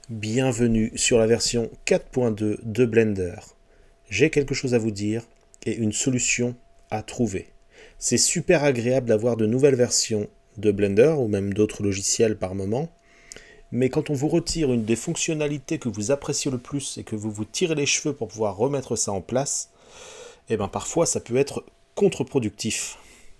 Bienvenue sur la version 4.2 de Blender. J'ai quelque chose à vous dire et une solution à trouver. C'est super agréable d'avoir de nouvelles versions de Blender ou même d'autres logiciels par moment, mais quand on vous retire une des fonctionnalités que vous appréciez le plus et que vous vous tirez les cheveux pour pouvoir remettre ça en place, et bien parfois ça peut être contre-productif.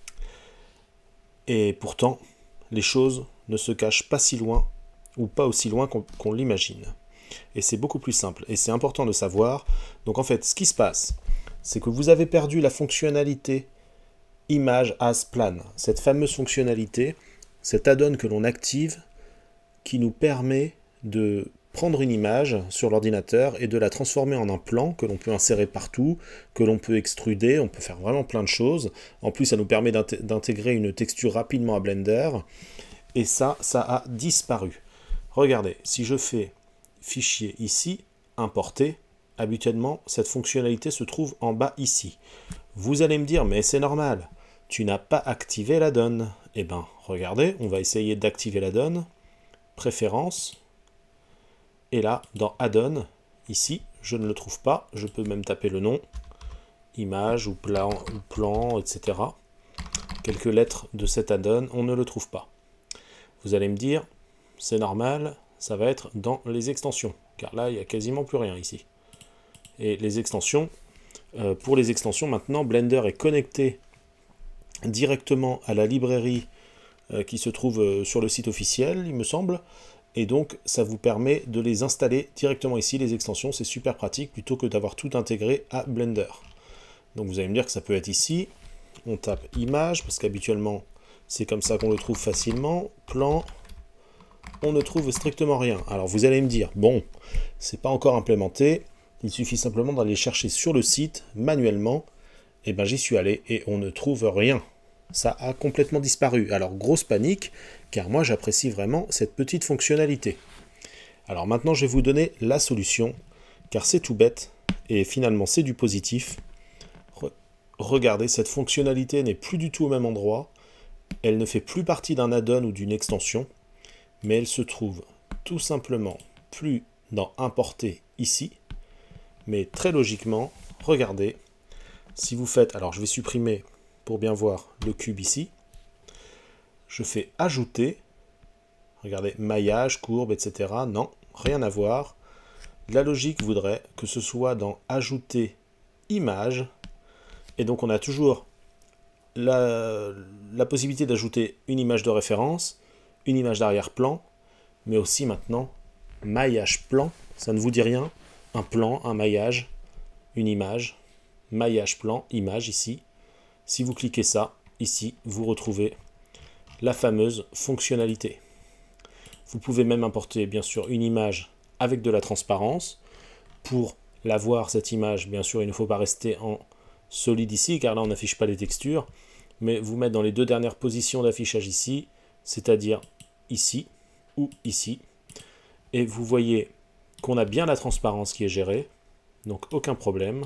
Et pourtant, les choses ne se cachent pas si loin ou pas aussi loin qu'on l'imagine. Et c'est beaucoup plus simple, et c'est important de savoir. Donc en fait, ce qui se passe, c'est que vous avez perdu la fonctionnalité Image as Plan, cette fameuse fonctionnalité, cet add-on que l'on active, qui nous permet de prendre une image sur l'ordinateur et de la transformer en un plan que l'on peut insérer partout, que l'on peut extruder, on peut faire vraiment plein de choses. En plus, ça nous permet d'intégrer une texture rapidement à Blender, et ça a disparu. Regardez, si je fais fichier ici, importer, habituellement cette fonctionnalité se trouve en bas ici. Vous allez me dire, mais c'est normal, tu n'as pas activé l'add-on. Eh bien, regardez, on va essayer d'activer l'add-on, préférences, et là, dans add-on, ici, je ne le trouve pas, je peux même taper le nom, image ou plan, etc. Quelques lettres de cet add-on, on ne le trouve pas. Vous allez me dire, c'est normal, ça va être dans les extensions, car là, il n'y a quasiment plus rien ici. Et les extensions, pour les extensions, maintenant, Blender est connecté directement à la librairie qui se trouve sur le site officiel, il me semble, et donc ça vous permet de les installer directement ici, les extensions, c'est super pratique, plutôt que d'avoir tout intégré à Blender. Donc vous allez me dire que ça peut être ici, on tape image, parce qu'habituellement, c'est comme ça qu'on le trouve facilement, plan, on ne trouve strictement rien. Alors vous allez me dire, bon, c'est pas encore implémenté, il suffit simplement d'aller chercher sur le site manuellement. Et bien j'y suis allé et on ne trouve rien. Ça a complètement disparu. Alors grosse panique, car moi j'apprécie vraiment cette petite fonctionnalité. Alors maintenant je vais vous donner la solution, car c'est tout bête et finalement c'est du positif. Regardez, cette fonctionnalité n'est plus du tout au même endroit. Elle ne fait plus partie d'un add-on ou d'une extension, mais elle se trouve tout simplement plus dans importer ici, mais très logiquement, regardez, si vous faites, alors je vais supprimer pour bien voir le cube ici, je fais ajouter, regardez, maillage, courbe, etc. Non, rien à voir. La logique voudrait que ce soit dans ajouter image, et donc on a toujours la possibilité d'ajouter une image de référence, une image d'arrière-plan, mais aussi maintenant maillage plan, ça ne vous dit rien? Un plan, un maillage, une image, maillage plan, image ici. Si vous cliquez ça, ici, vous retrouvez la fameuse fonctionnalité. Vous pouvez même importer bien sûr une image avec de la transparence. Pour la voir, cette image, bien sûr, il ne faut pas rester en solide ici, car là on n'affiche pas les textures, mais vous mettre dans les deux dernières positions d'affichage ici, c'est-à-dire ici ou ici. Et vous voyez qu'on a bien la transparence qui est gérée, donc aucun problème.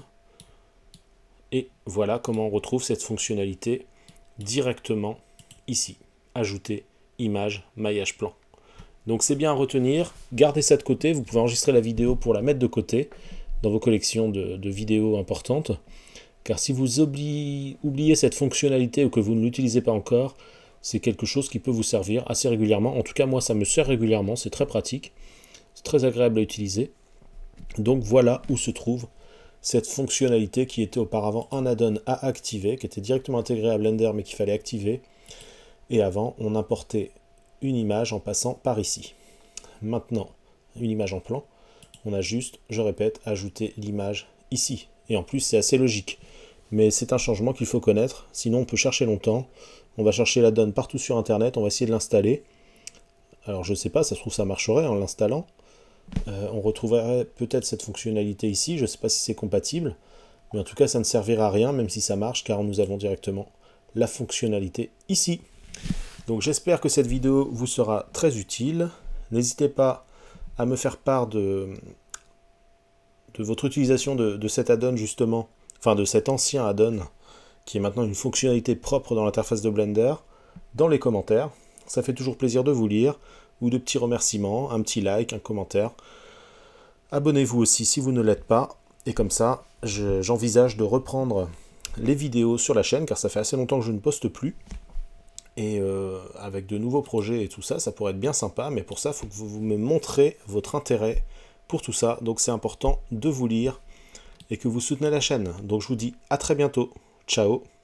Et voilà comment on retrouve cette fonctionnalité directement ici. Ajouter image, maillage plan. Donc c'est bien à retenir, gardez ça de côté, vous pouvez enregistrer la vidéo pour la mettre de côté dans vos collections de vidéos importantes. Car si vous oubliez cette fonctionnalité ou que vous ne l'utilisez pas encore, c'est quelque chose qui peut vous servir assez régulièrement. En tout cas, moi, ça me sert régulièrement, c'est très pratique, c'est très agréable à utiliser. Donc voilà où se trouve cette fonctionnalité qui était auparavant un add-on à activer, qui était directement intégré à Blender mais qu'il fallait activer. Et avant, on importait une image en passant par ici. Maintenant, une image en plan, on a juste, je répète, ajouté l'image ici. Et en plus, c'est assez logique. Mais c'est un changement qu'il faut connaître, sinon on peut chercher longtemps. On va chercher l'add-on partout sur Internet, on va essayer de l'installer. Alors je ne sais pas, ça se trouve ça marcherait en l'installant. On retrouverait peut-être cette fonctionnalité ici, je ne sais pas si c'est compatible, mais en tout cas ça ne servira à rien, même si ça marche, car nous avons directement la fonctionnalité ici. Donc j'espère que cette vidéo vous sera très utile. N'hésitez pas à me faire part de votre utilisation de cet add-on justement, enfin de cet ancien add-on, qui est maintenant une fonctionnalité propre dans l'interface de Blender, dans les commentaires. Ça fait toujours plaisir de vous lire. ou de petits remerciements, un petit like, un commentaire. Abonnez-vous aussi si vous ne l'êtes pas, et comme ça, j'envisage de reprendre les vidéos sur la chaîne, car ça fait assez longtemps que je ne poste plus. Et avec de nouveaux projets et tout ça, ça pourrait être bien sympa, mais pour ça, il faut que vous me montrez votre intérêt pour tout ça. Donc c'est important de vous lire et que vous soutenez la chaîne. Donc je vous dis à très bientôt. Ciao!